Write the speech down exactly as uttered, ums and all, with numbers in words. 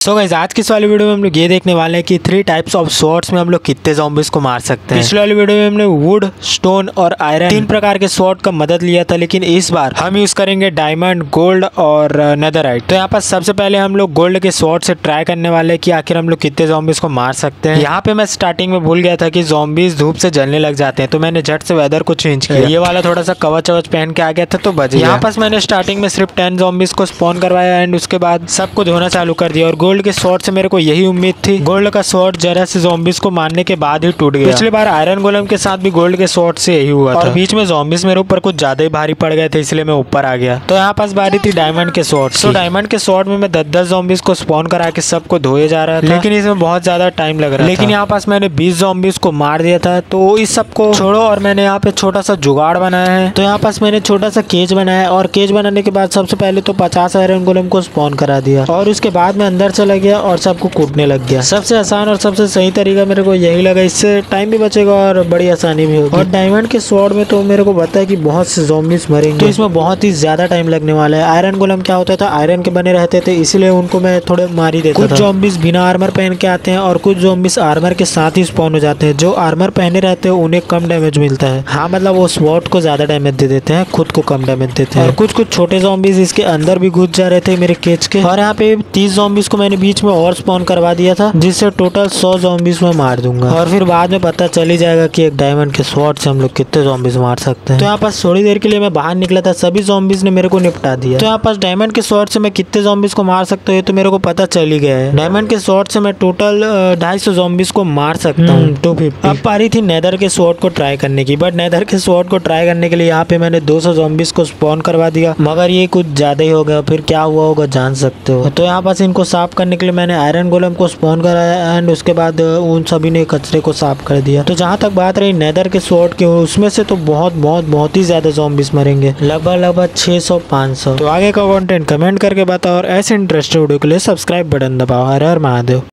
So guys, आज की इस वाली वीडियो में हम लोग ये देखने वाले हैं कि थ्री टाइप्स ऑफ स्वॉर्ड्स में हम लोग कितने ज़ॉम्बीज को मार सकते हैं। पिछले वाली वीडियो में हमने वुड, स्टोन और आयरन तीन प्रकार के स्वॉर्ड का मदद लिया था, लेकिन इस बार हम यूज करेंगे डायमंड, गोल्ड और नेदरराइट। तो यहाँ पर सबसे पहले हम लोग गोल्ड के स्वॉर्ड से ट्राई करने वाले हैं कि आखिर हम लोग कितने ज़ॉम्बीज को मार सकते हैं। यहाँ पे मैं स्टार्टिंग में भूल गया था कि ज़ॉम्बीज धूप से जलने लग जाते हैं, तो मैंने झट से वेदर को चेंज किया। ये वाला थोड़ा सा कवच वच पहन के आ गया था तो बच गया। यहाँ पास मैंने स्टार्टिंग में सिर्फ टेन ज़ॉम्बीज को स्पॉन करवाया एंड उसके बाद सबको धोना चालू कर दिया। और गोल्ड के स्वॉर्ड से मेरे को यही उम्मीद थी, गोल्ड का स्वॉर्ड जरा से ज़ॉम्बीज को मारने के बाद ही टूट गया। पिछली बार आयरन गोलम के साथ भी गोल्ड के स्वॉर्ड से यही हुआ था और बीच में ज़ॉम्बीज मेरे ऊपर कुछ ज्यादा ही भारी पड़ गए थे, इसलिए मैं ऊपर आ गया। तो यहाँ पास बारी थी डायमंड के स्वॉर्ड। तो डायमंड के स्वॉर्ड में मैं दस दस ज़ॉम्बीज को स्पॉन करा के सबको धोए जा रहा था, लेकिन इसमें बहुत ज्यादा टाइम लग रहा था। लेकिन यहाँ पास मैंने बीस ज़ॉम्बीज को मार दिया था। तो इस सबको छोड़ो और मैंने यहाँ पे छोटा सा जुगाड़ बनाया है। तो यहाँ पास मैंने छोटा सा केज बनाया और केज बनाने के बाद सबसे पहले तो पचास आयरन गोलम को स्पॉन करा दिया और उसके बाद मैं अंदर चला गया और सबको कूटने लग गया। सबसे आसान और सबसे सही तरीका मेरे को यही लगा, इससे टाइम भी बचेगा और बड़ी आसानी भी होगी। और डायमंड के स्वॉर्ड में तो मेरे को पता है कि बहुत से ज़ॉम्बीज मरेंगे, तो इसमें बहुत ही ज्यादा टाइम लगने वाला है। आयरन गोलम क्या होता था, आयरन के बने रहते थे, इसलिए उनको मैं थोड़े मार ही देता था। कुछ ज़ॉम्बीज बिना आर्मर पहन के आते हैं और कुछ ज़ॉम्बीज आर्मर के साथ ही स्पॉन हो जाते हैं। जो आर्मर पहने रहते हैं उन्हें कम डैमेज मिलता है। हाँ, मतलब वो स्वॉर्ड को ज्यादा डैमेज दे देते हैं, खुद को कम डैमेज देते हैं। और कुछ कुछ छोटे ज़ॉम्बीज इसके अंदर भी घुस जा रहे थे मेरे केज के। और यहाँ पे तीस ज़ॉम्बीज को मैंने बीच में और स्पॉन करवा दिया था, जिससे टोटल सौ ज़ॉम्बीज में मार दूंगा। और फिर बाद में पता चल ही जाएगा कि एक डायमंड के स्वॉर्ड से हम लोग कितने ज़ॉम्बीज मार सकते हैं। तो यहाँ पास थोड़ी देर के लिए मैं बाहर निकला था, सभी ज़ॉम्बीज ने मेरे को निपटा दिया। तो यहाँ पास डायमंड के स्वॉर्ड से मैं कितने ज़ॉम्बीज को मार सकता हूँ तो मेरे को पता चल ही गया है। डायमंड के स्वॉर्ड से मैं टोटल ढाई सौ ज़ॉम्बीज को मार सकता हूँ, टू फिफ्टी। अब पारी थी नेदर के स्वॉर्ड को ट्राई करने की, बट नेदर के स्वॉर्ड को ट्राई करने के लिए यहाँ पे मैंने दो सौ ज़ॉम्बीज को स्पॉन करवा दिया, मगर ये कुछ ज्यादा ही हो गया। फिर क्या हुआ होगा जान सकते हो। तो यहाँ पास इनको साफ करने के लिए मैंने आयरन गोलम को स्पॉन कराया एंड उसके बाद उन सभी ने कचरे को साफ कर दिया। तो जहाँ तक बात रही नेदर के स्वॉर्ड की, उसमें से तो बहुत बहुत बहुत ही ज्यादा ज़ॉम्बीज मरेंगे, लगभग लगभग छह सौ पाँच सौ। तो आगे का कंटेंट कमेंट करके बताओ और ऐसे इंटरेस्टेड वीडियो के लिए सब्सक्राइब बटन दबाओ। हर हर महादेव।